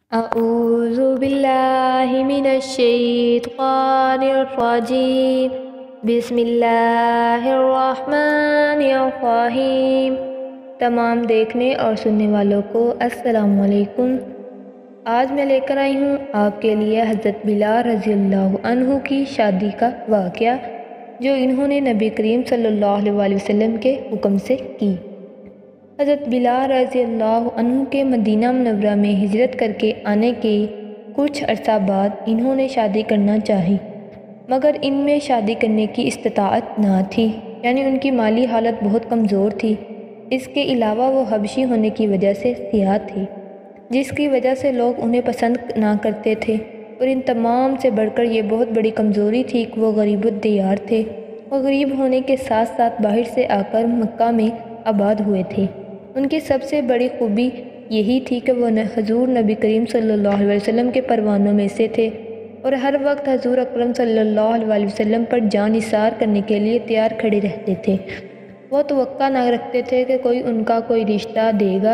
اعوذ باللہ من الشیطان الرجیم بسم اللہ الرحمن الرحیم۔ تمام دیکھنے اور سننے والوں کو السلام علیکم۔ آج میں لے کر آئی ہوں آپ کے لیے حضرت بلال رضی اللہ عنہ کی شادی کا واقعہ، جو انہوں نے نبی کریم صلی اللہ علیہ وسلم کے حکم سے کی۔ حضرت بلال رضی اللہ عنہ کے مدینہ منورہ میں ہجرت کر کے آنے کے کچھ عرصہ بعد انہوں نے شادی کرنا چاہی، مگر ان میں شادی کرنے کی استطاعت نہ تھی، یعنی ان کی مالی حالت بہت کمزور تھی۔ اس کے علاوہ وہ حبشی ہونے کی وجہ سے سیاہ تھی، جس کی وجہ سے لوگ انہیں پسند نہ کرتے تھے، اور ان تمام سے بڑھ کر یہ بہت بڑی کمزوری تھی کہ وہ غریب الدیار تھے۔ وہ غریب ہونے کے ساتھ ساتھ باہر سے آ کر مکہ میں آباد ہوئے تھے۔ ان کی سب سے بڑی خوبی یہی تھی کہ وہ حضور نبی کریم صلی اللہ علیہ وسلم کے پروانوں میں سے تھے، اور ہر وقت حضور اکرم صلی اللہ علیہ وسلم پر جان نثار کرنے کے لیے تیار کھڑے رہتے تھے۔ وہ توقع نہ رکھتے تھے کہ کوئی ان کا کوئی رشتہ دے گا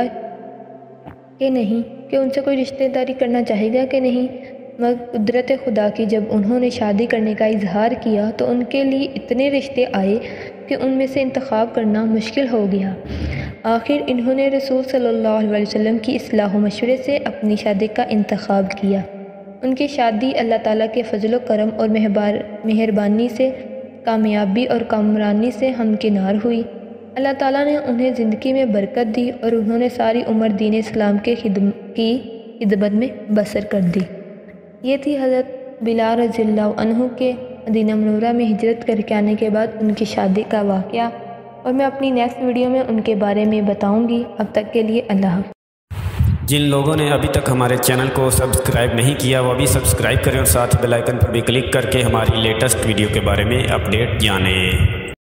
کہ نہیں، کہ ان سے کوئی رشتہ داری کرنا چاہے گا کہ نہیں، مگر قدرت خدا کی جب انہوں نے شادی کرنے کا اظہار کیا تو ان کے لیے اتنے رشتے آئے کہ ان میں سے انتخاب کرنا مشکل ہو گیا۔ آخر انہوں نے رسول صلی اللہ علیہ وسلم کی اصلاح و مشورے سے اپنی شادی کا انتخاب کیا۔ ان کی شادی اللہ تعالیٰ کے فضل و کرم اور مہربانی سے کامیابی اور کامرانی سے ہمکنار ہوئی۔ اللہ تعالیٰ نے انہیں زندگی میں برکت دی اور انہوں نے ساری عمر دین اسلام کی خدمت میں بسر کر دی۔ یہ تھی حضرت بلال رضی اللہ عنہ کے مدینہ منورہ میں ہجرت کر کے آنے کے بعد ان کی شادی کا واقعہ، اور میں اپنی نیکسٹ ویڈیو میں ان کے بارے میں بتاؤں گی۔ اب تک کے لیے اللہ حافظ۔ جن لوگوں نے ابھی تک ہمارے چینل کو سبسکرائب نہیں کیا وہ ابھی سبسکرائب کریں، اور ساتھ بیل آئیکن پر بھی کلک کر کے ہماری لیٹسٹ ویڈیو کے بارے میں اپڈیٹ جانیں۔